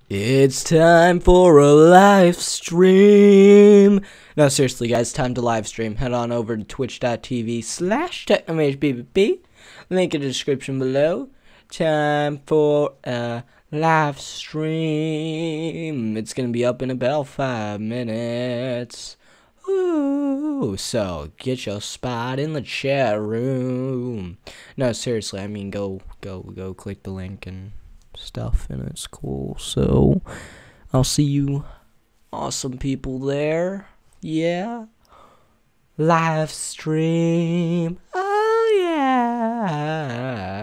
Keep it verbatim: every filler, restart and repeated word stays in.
It's time for a live stream. No, seriously, guys, time to live stream. Head on over to twitch.tv slash technomageppp. Link in the description below. Time for a live stream. It's going to be up in about five minutes. Ooh, so get your spot in the chat room. No, seriously, I mean, go, go, go click the link and stuff, and it's cool. So I'll see you awesome people there. Yeah, live stream. Oh yeah.